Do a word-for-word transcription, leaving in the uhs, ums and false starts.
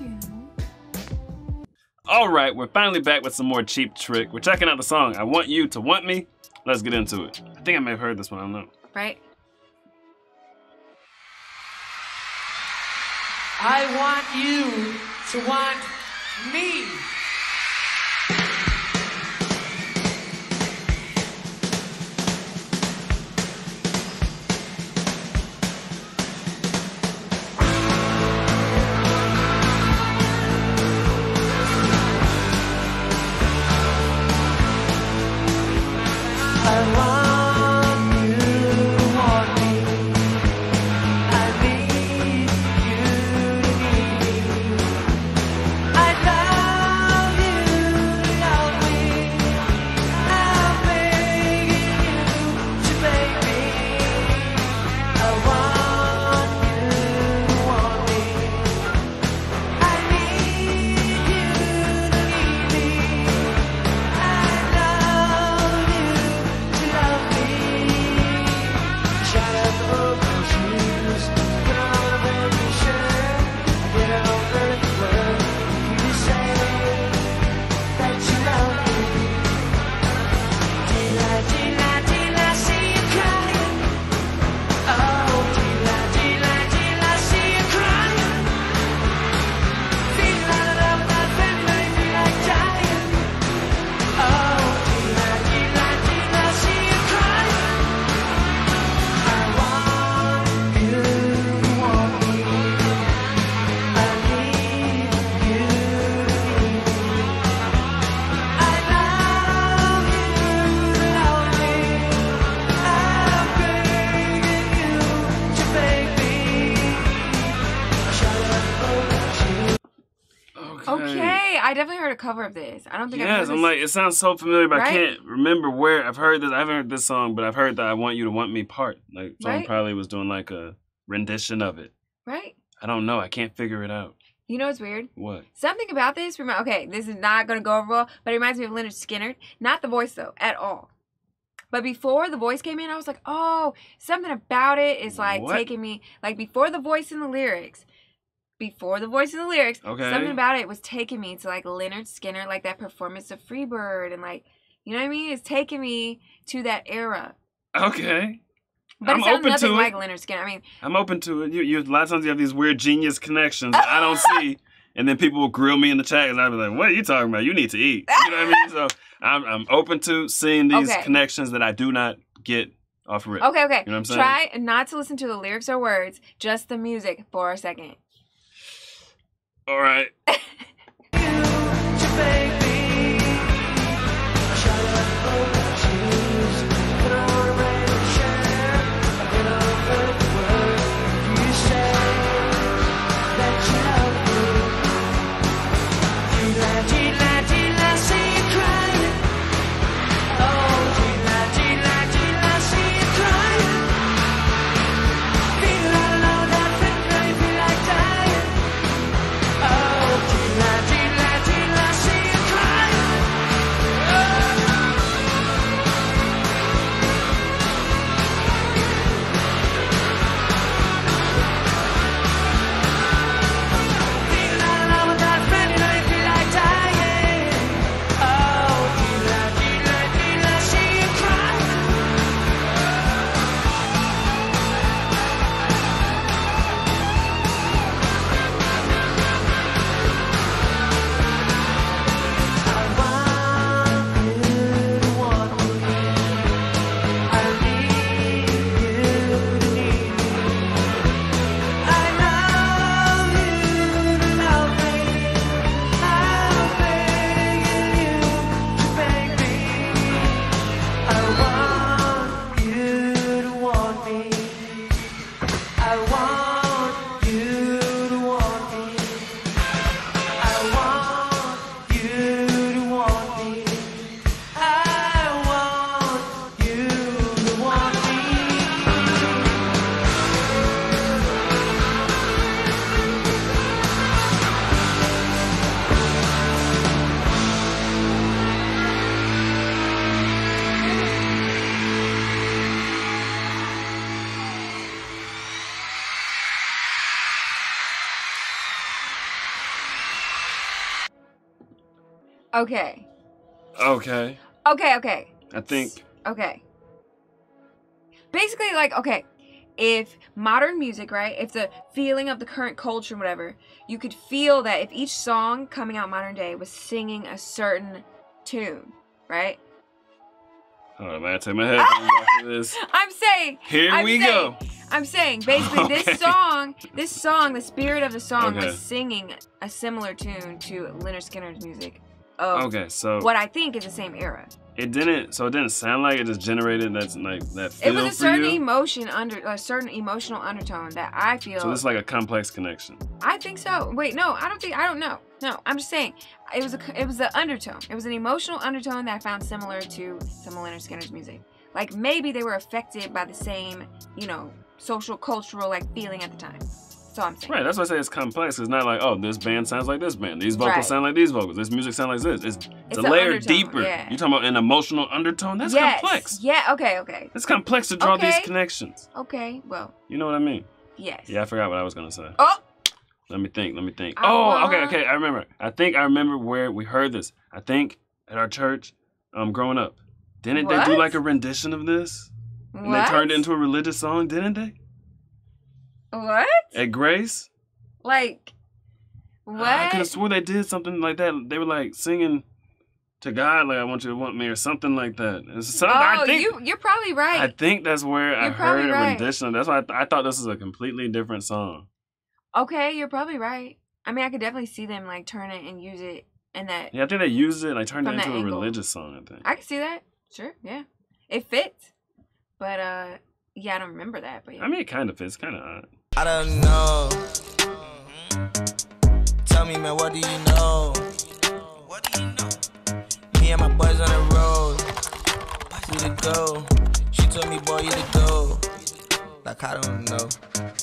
you. All right, we're finally back with some more Cheap Trick. We're checking out the song I Want You to Want Me. Let's get into it. I think I may have heard this one, I don't know. Right? I want you to want me. I want you to want me. I need you to need me. I love you to love me. I'm begging you to beg me. I want you to want me. I need you to need me. I love you to love me. Shut up, open shoes, put on a baby shirt, get over the world. You say that you love me. Dila, dila, dila, see you crying. Oh, dila, dila, dila, see you crying. Feel like love, that family, feel like dying. Oh, dila, dila, dila, see you crying. I want you to want me. I need you to need me. I love you to love me. I'm begging you to beg me. Shut up, open shoes. Okay, I definitely heard a cover of this. I don't think I've Yes, heard I'm this. like, it sounds so familiar, but I Right? can't remember where I've heard this. I haven't heard this song, but I've heard that I Want You to Want Me part. Like, someone Right? probably was doing like a rendition of it. Right? I don't know. I can't figure it out. You know what's weird? What? Something about this, remi- okay, this is not going to go over well, but it reminds me of Leonard Skinner. Not the voice, though, at all. But before the voice came in, I was like, oh, something about it is like What? taking me, like before the voice in the lyrics, before the voice in the lyrics, Okay. something about it was taking me to like Leonard Skinner, like that performance of Freebird and like, you know what I mean? It's taking me to that era. Okay. But I'm it sounds open nothing to like it. Leonard Skinner. I mean, I'm open to it. You, you, a lot of times you have these weird genius connections that I don't see, and then people will grill me in the chat, and I'll be like, "What are you talking about? You need to eat." You know what I mean? So I'm, I'm open to seeing these Okay. connections that I do not get off rip. okay, okay. You know what I'm saying? Try not to listen to the lyrics or words, just the music for a second. All right. To beg me. Shut up, open shoes, put on a red shirt, get over the world. You say that you love me. Dila, dila, dila, see you crying. Oh, dila, dila, dila, see you crying. Feel all alone, that finger, feel like dying. Oh, dila, Okay. Okay. Okay, okay. I think. Okay. Basically, like, okay, if modern music, right, if the feeling of the current culture and whatever, you could feel that if each song coming out modern day was singing a certain tune, right? Hold on, I gotta take my headphones off for this. I'm saying. Here I'm we saying, go. I'm saying, basically, Okay. this song, this song, the spirit of the song Okay. was singing a similar tune to Leonard Skinner's music of Okay, so what I think is the same era. it didn't. So it didn't sound like it just generated that's like that feel It was a for certain you. emotion under a certain emotional undertone that I feel. So this is like a complex connection. I think so. Wait, no, I don't think. I don't know. No, I'm just saying it was a it was the undertone. It was an emotional undertone that I found similar to some of Leonard Skinner's music. Like maybe they were affected by the same, you know, social cultural like feeling at the time. So I'm saying. Right, that's why I say it's complex. It's not like, oh, this band sounds like this band. These vocals Right. sound like these vocals. This music sounds like this. It's, it's, It's a an layer undertone, deeper. yeah. You're talking about an emotional undertone? That's yes. complex. Yeah. Okay. Okay. It's complex to draw these Okay. connections. Okay. Well. You know what I mean? Yes. Yeah, I forgot what I was going to say. Oh. Let me think. Let me think. I Oh, okay, want- okay. I remember. I think I remember where we heard this. I think at our church, um, growing up. Didn't they do What? like a rendition of this? What? And they turned it into a religious song, didn't they? What? At Grace? Like. What? I could have swore they did something like that. They were like singing to God, like I want you to want me, or something like that. It's something, oh, I think, you you're probably right. I think that's where I You're probably heard a right. rendition. That's why I, th- I thought this was a completely different song. Okay, you're probably right. I mean, I could definitely see them like turn it and use it in that. Yeah, I think they used it and like turned it From that into a angle. religious song. I think. I can see that. Sure, yeah, it fits. But uh, yeah, I don't remember that. But yeah. I mean, it kind of fits. Kind of odd. I don't know. Tell me, man, what do you know? What do you know? Me and my boys on the road. You to go. She told me, boy, you to go. Like, I don't know.